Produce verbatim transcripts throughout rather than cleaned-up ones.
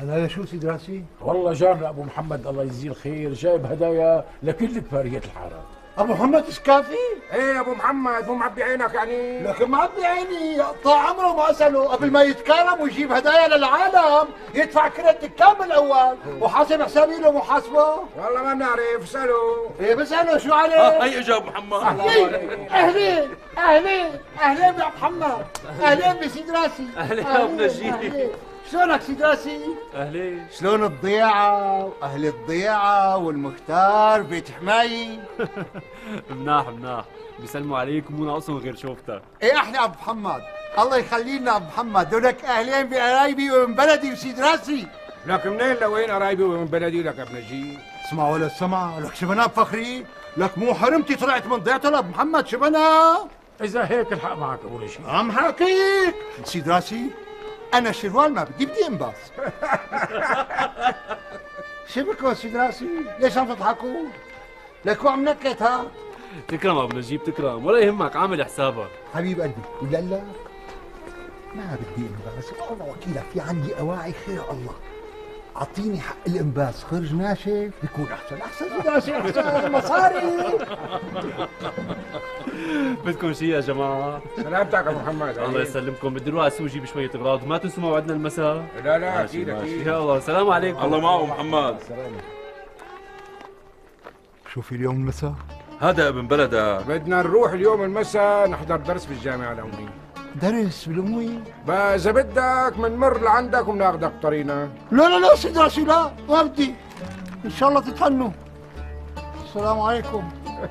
هذا شو سيد راسي؟ والله جارنا ابو محمد الله يجزيه الخير جايب هدايا لكل كفارية الحارة. ابو محمد سكافي؟ ايه ابو محمد مو معبي عينك يعني؟ لكن معبي عيني، طال عمره ما اساله قبل ما يتكرم ويجيب هدايا للعالم يدفع كريدت كامل اول وحاسب حسابي له محاسبه. والله ما بنعرف، اساله. ايه بساله شو عليه؟ اه هي اجا ابو محمد. اهلين اهلين اهلين اهلين يا محمد، اهلين بسيد راسي. اهلين يا ابو نجيب. شلونك سيد راسي؟ اهلين. شلون الضيعة واهل الضيعة والمختار بيت حماي؟ مناح مناح، بيسلموا عليك ومو ناقصهم غير شوفتك. ايه احلى ابو محمد، الله يخلي لنا ابو محمد، دولك اهلين بقرايبي ومن بلدي وسيد راسي. لك منين لوين قرايبي ومن بلدي لك يا ابن نجيب؟ اسمع ولا السمع، لك شبنا بفخري، لك مو حرمتي طلعت من ضيعته لابو محمد شبنا. اذا هيك الحق معك ابو نجيب. عم حاكيك سيد راسي، انا شروال ما بدي بدي انباس. شبكوا سيد راسي، ليش عم تضحكوا؟ لكوا عم نكت ها؟ تكرم ابو نجيب تكرم، ولا يهمك عامل حسابك. حبيب قلبي، ولا لا ما بدي انباس، الله وكيلك في عندي اواعي خير الله. اعطيني حق الانباس، خرج ناشف بيكون احسن، احسن سيد راسي، احسن مصاري. بدكم شيء يا جماعه؟ سلامتك ابو محمد. الله يسلمكم، بدي اروح اسوي جيب شويه اغراض وما تنسوا موعدنا المساء. لا لا اكيد اكيد. يا الله، السلام عليكم. الله معه محمد. شو في اليوم المساء؟ هذا ابن بلدك. بدنا نروح اليوم المساء نحضر درس بالجامعة الأموية. درس بالأموية؟ بقى إذا بدك منمر لعندك وبناخدك طريقنا. لا لا لا سيد راسي لا، ما بدي. إن شاء الله تتهنوا. السلام عليكم.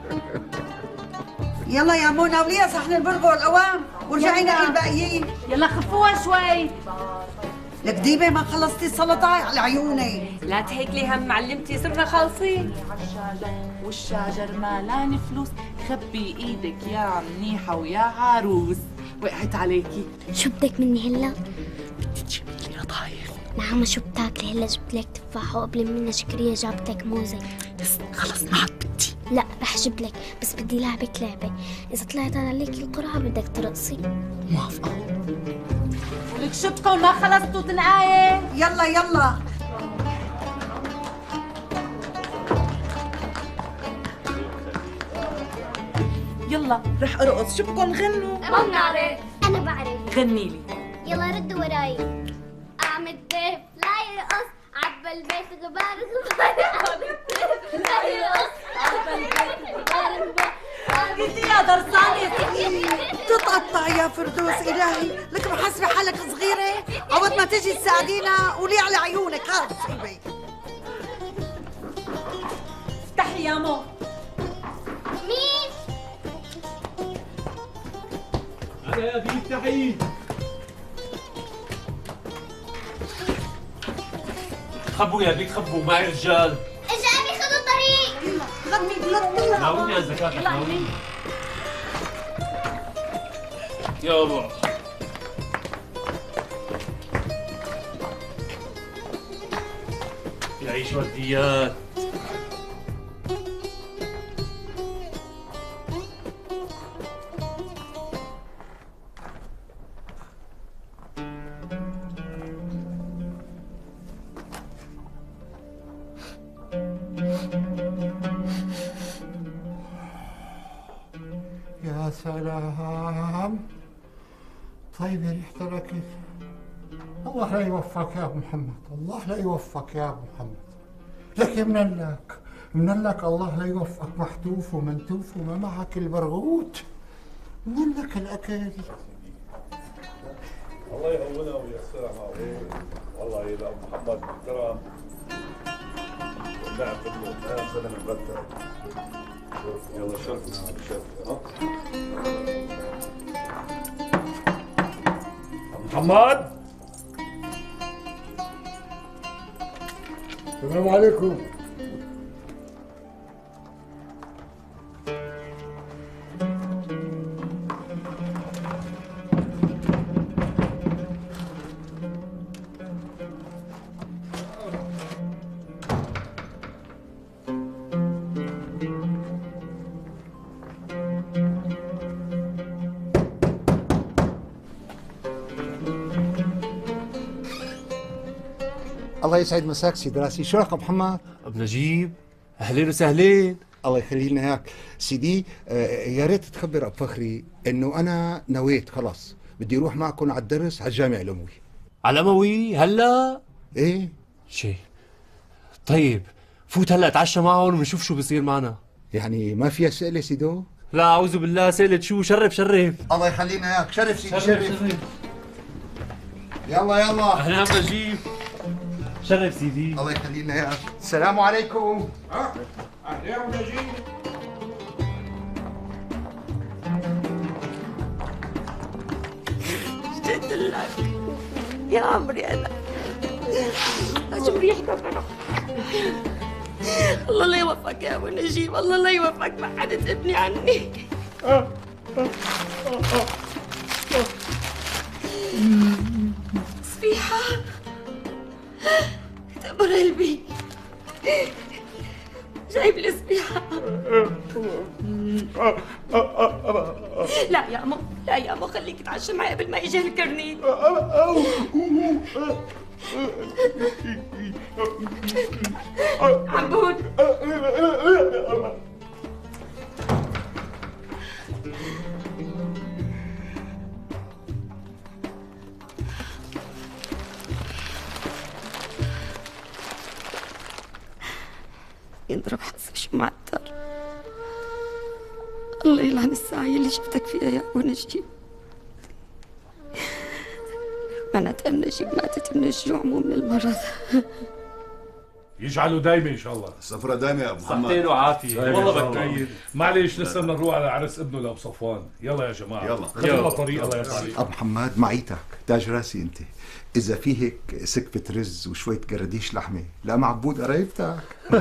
يلا يا منى وليها صحن البرغل الأوام ورجعي نقي الباقيين. يلا خفوها شوي. لك ديبه ما خلصتي السلطه على عيوني. لا تهيكلي هم معلمتي، صرنا خالصين. والشجر مالان فلوس، خبي ايدك يا منيحه ويا عروس. وقعت عليكي. شو بدك مني هلا؟ بدي تجيبي لي رضايف. نعم شو بتاكلي هلا؟ جبت لك تفاحه وقبل منها شكريه جابت لك موزه. بس خلص ما عاد بدي. لا رح اجيب لك، بس بدي لعبك لعبه، اذا طلعت عليك القرعه بدك ترقصي. موافقه. ولك شو بكون ما خلصتوا تنقايه؟ يلا يلا. يلا رح ارقص، شو بكون غنوا؟ ما بنعرف. انا بعرف. غني لي. يلا ردوا وراي. اعمل ضيف لا يرقص، عبى البيت غبار غبار. اعمل ضيف لا يرقص، عبى البيت غبار غبار. قلتي يا درسانة تتقطع يا فردوس إلهي، لك محسبة حالك صغيرة عوض ما تجي تساعدينا ولي على عيونك. ها صيبي افتحي يا مو. مين؟ انا يا بي افتحي. خبوا يا بيك خبوا، معي رجال. اجا ابي خذوا الطريق. يلا غمي غمي. ناولني يا زكاة. يلا عيني. يابا يعيش ورديات. يا سلام، طيب ريحة لك. الله لا يوفقك يا ابو محمد، الله لا يوفقك يا ابو محمد. لك من لك من لك الله لا يوفقك، محتوف ومنتوف وما معك البرغوت. من لك الاكل. الله يهونها وييسرها معقول. والله يا ابو محمد محترم. نعم كله يا زلمه مبتر. يلا شرفنا شرفنا. محمد السلام عليكم. الله يسعد مساك سيدي راسي. شو رقم محمد؟ ابو نجيب اهلين وسهلين. الله يخلي لنا اياك سيدي. آه يا ريت تخبر ابو فخري انه انا نويت خلاص بدي اروح معكم على الدرس على الجامع الاموي. على الاموي هلا؟ ايه شي طيب فوت هلا اتعشى معهم ونشوف شو بصير معنا. يعني ما في اسئله سيدو؟ لا اعوذ بالله، سألت شو؟ شرف شرف. الله يخلي لنا اياك. شرف سيدي، شرف, شرف. شرف. يلا يلا. اهلا ابو نجيب. شرف سيدي. الله يخلي لنا اياك. السلام عليكم. ها اهلا يا ابو نجيب. اشتقت لك يا عمري انا. شو ريحتك انا. الله لا يوفقك يا ابو نجيب، الله لا يوفقك، ما حدا تبني عني. صفيحة تقبر قلبي، جايب لي صفيحة. لا يا أمو، لا يا أمو، خليك تتعشى معي قبل ما يجي الكرنيد. عبود ينضرب حظك شو معتر. الله يلعن الساعة اللي شفتك فيها يا أبو نجيب. منعت أم نجيب ماتت من الجوع مو من المرض. يجعله دايما ان شاء الله. السفرة دايمة يا ابو محمد. صحتين وعافيه والله بتكيف. معلش لسه بدنا نروح على عرس ابنه لابو صفوان. يلا يا جماعه يلا. خذوا طريق. الله يرضى عليك. ابو محمد معيتك تاج راسي انت. اذا في هيك سكفة رز وشوية قرديش لحمة لا معبود قرايبتك.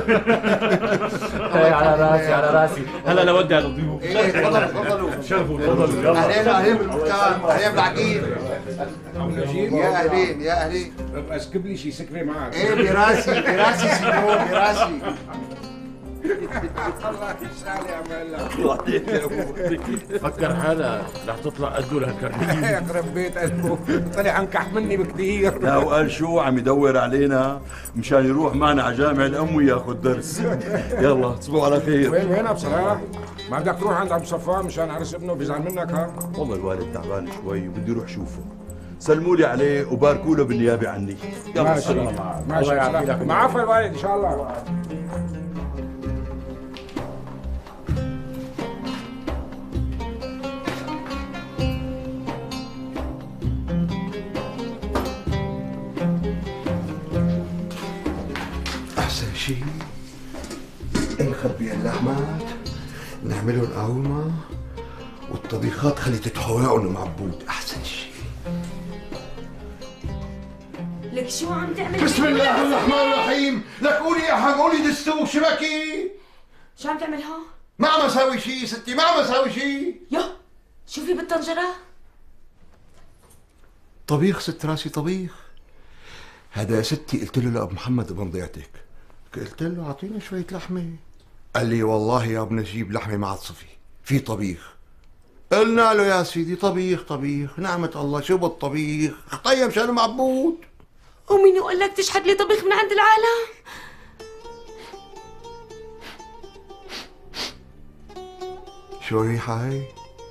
على راسي على راسي. هلا لودي على الضيوف. ايه تفضلوا تفضلوا. شرفوا تفضلوا. يلا اهلين اهلين بالمختار، اهلين بالعقيد. يا اهلين يا اهلين. ابقى اسكب لي شي سكري معك. ايه براسي براسي سيدو براسي. الله يسعدك يا مهلا. فكر حالك رح تطلع قدو لهالكرنية. يخرب بيت قلبه، طلع انكح مني بكثير. لا وقال شو عم يدور علينا مشان يروح معنا على جامع الاموي ياخذ درس. يلا تصبحوا على خير. وين وين بصراحة؟ ما بدك تروح عند ابو صفوان مشان عرس ابنه بيزعل منك ها؟ والله الوالد تعبان شوي وبدي اروح شوفه. سلموا لي عليه وباركوا له بالنيابه عني. يلا ماشي ماشي. مع عفو الوالد ان شاء الله. احسن شيء نخبي اللحمات نعملهم قومة والطبيخات خلي تتحوقهم معبود. احسن شيء. لك شو عم تعمل؟ بسم الله الرحمن الرحيم. لك قولي يا حق قولي دستو شبكي. شو عم تعمل هون؟ ما عم اساوي شيء ستي، ما عم اساوي شيء. يو شو في بالطنجرة؟ طبيخ ست راسي طبيخ. هذا يا ستي قلت له لأبو محمد ابن ضيعتك، قلت له اعطيني شوية لحمة. قال لي والله يا ابو نجيب لحمة ما عاد صفي، في طبيخ. قلنا له يا سيدي طبيخ طبيخ، نعمة الله شو بالطبيخ؟ طيب مشان معبود. ومين يقول لك تشحد لي طبيخ من عند العالم؟ شو ريحة هاي؟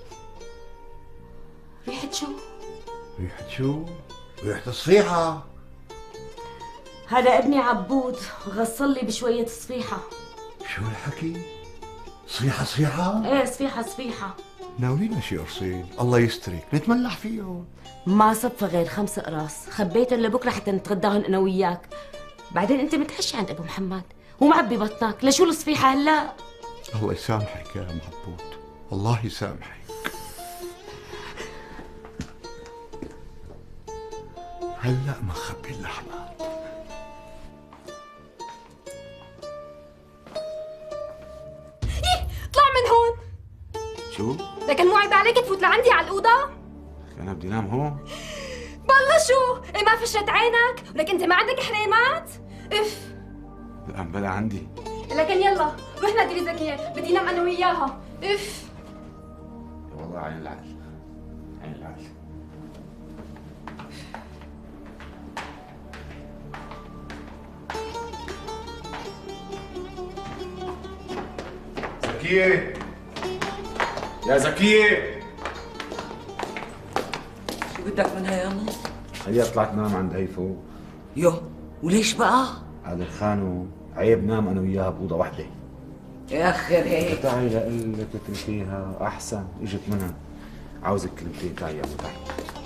ريحة شو؟ ريحة شو؟ ريحة الصفيحة. هذا ابني عبود غسل لي بشوية صفيحة. شو الحكي؟ صفيحة صفيحة؟ ايه صفيحة صفيحة. ناولينا شي قرصين الله يسترك نتملح فيهم. ما صفى غير خمس اقراص، خبيتهم لبكره حتى نتغداهم انا وياك. بعدين انت متعشى عند ابو محمد ومعبي بطنك، لشو الصفيحة هلا؟ الله يسامحك يا معبود، الله يسامحك. هلا ما خبي اللحمة. اطلع من هون. شو؟ لكن مو عيب عليك تفوت لعندي على الأوضة؟ أنا بدي نام هون. بالله شو؟ إيه ما فشت عينك؟ ولك أنت ما عندك حريمات؟ اف. لا بلا عندي. لكن يلا روح نادي لي زكية، بدي نام أنا وياها. اف. والله عين العقل. عين العقل. زكية يا زكية، شو بدك منها يا ماما؟ هي طلعت نام عند هي فوق. يو وليش بقى؟ هذا الخانو عيب نام انا وياها بأوضة واحدة. يا اخر هيك تعي لقلك اتركيها احسن، اجت منها. عاوزك كلمتين، تعي يا ابو تحت.